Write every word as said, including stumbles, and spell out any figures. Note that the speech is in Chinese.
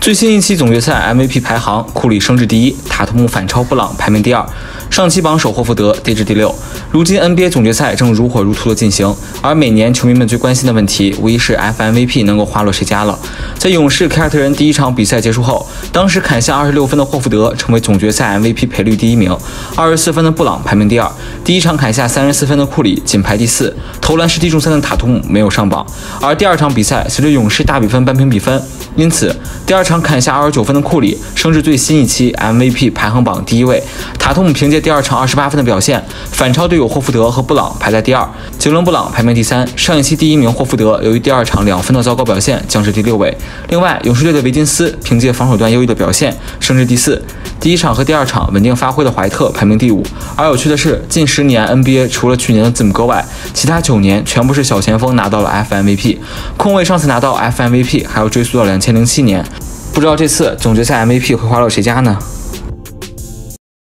最新一期总决赛 M V P 排行，库里升至第一，塔图姆反超布朗排名第二，上期榜首霍福德跌至第六。如今 N B A 总决赛正如火如荼的进行，而每年球迷们最关心的问题，无疑是 F M V P 能够花落谁家了。在勇士凯尔特人第一场比赛结束后，当时砍下二十六分的霍福德成为总决赛 M V P 赔率第一名，二十四分的布朗排名第二，第一场砍下三十四分的库里仅排第四，投篮失地中三的塔图姆没有上榜。而第二场比赛随着勇士大比分扳平比分，因此第二场砍下二十九分的库里升至最新一期 M V P 排行榜第一位。塔图姆凭借第二场二十八分的表现，反超队友霍福德和布朗排在第二，杰伦布朗排名第三。上一期第一名霍福德由于第二场两分的糟糕表现降至第六位。另外，勇士队的维金斯凭借防守端优异的表现升至第四。第一场和第二场稳定发挥的怀特排名第五。而有趣的是，近十年 N B A 除了去年的字母哥外，其他九年全部是小前锋拿到了 F M V P。控卫上次拿到 F M V P 还要追溯到两千零七年。不知道这次总决赛 M V P 会花到谁家呢？